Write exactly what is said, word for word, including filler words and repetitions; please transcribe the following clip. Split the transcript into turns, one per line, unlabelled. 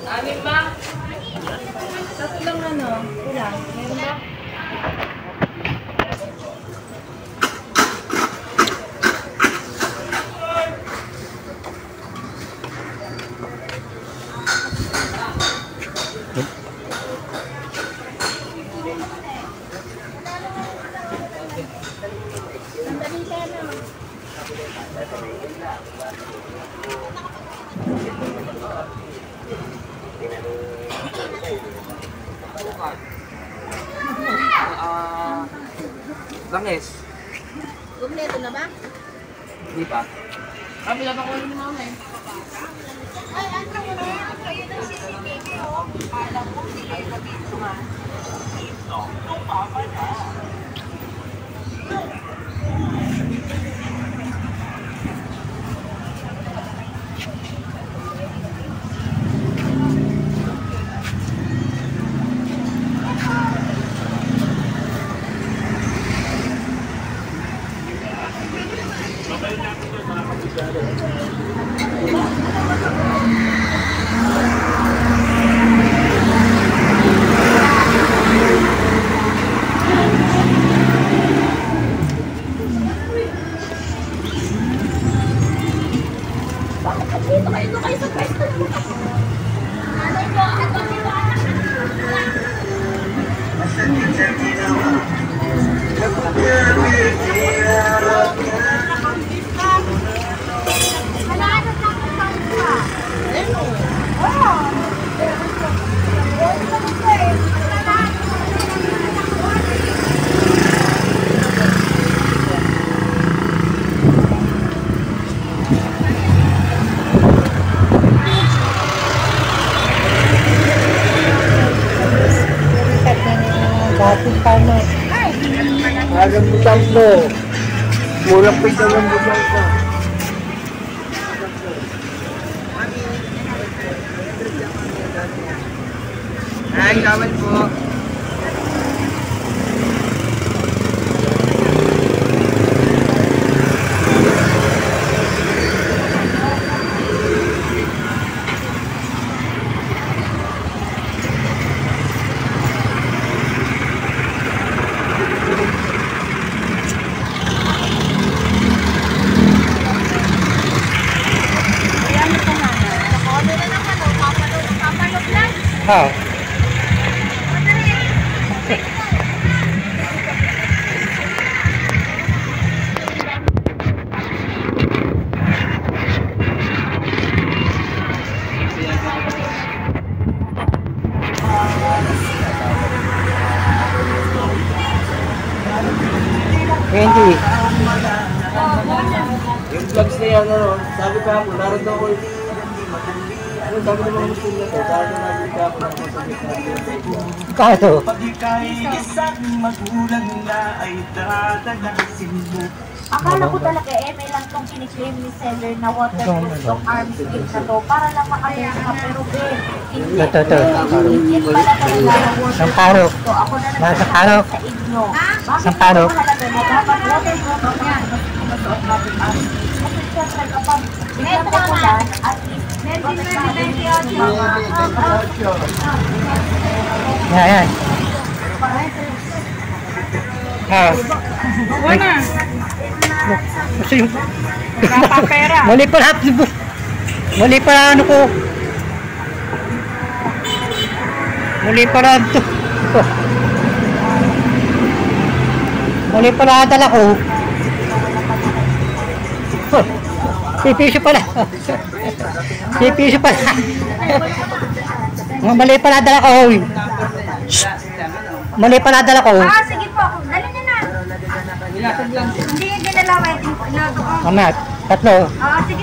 Amin ba? Tatlo lang ano? Kulang. Meron ba?
Ah, langis.
Kompleto na ba?
Hindi pa.
Ah, pinapakuha ni mama eh.
Ay, ano mo na? Kayo ng C C T V, oh. Alam mo, sila yung nabito nga. Ito, tumama na.
Dito kayo, dito kayo sa pwesto. Nanay ko, ito dito anak.
Alam butang mo. Murang pita ng butang ko. Ay, kawal po.
Ha. Hindi.
Yung vlogs na yan, ano, sabi ko ako, naroon daw ko yung ano, sabi ng mga Muslim na to, dahil na nabili ka ako ng masakit na
Kaso.
Pag ika'y isang magulang na ay dadalasin mo.
Akala ko talaga eh, may lang itong kiniklaim ni seller na waterproof itong arm sleeve na to para lang makabili ka, pero Ben, hindi.
Ito, ito.
Legit pala talaga na
Samparo.
waterproof to. Ako na
Nasa
nagsasabi
paro.
sa inyo. Bakit
Samparo.
ito mahalaga na dapat waterproof ang mga masuot natin arm sleeve? Kasi syempre kapag biglang kapulan, at least protektado yung mga
Yan, yan. Ha.
Wala.
Kasi yung...
Kapapera.
Mali pala. Mali pala ano ko. Mali pala ito. Mali pala dala ko. Pipiso pala. Pipiso pala. Mali pala dala ko. Mali pala dala ko.
Ah, sige po. Dali na na. Hindi, dinala wedding.
Amat. Tatlo.
Ah, sige.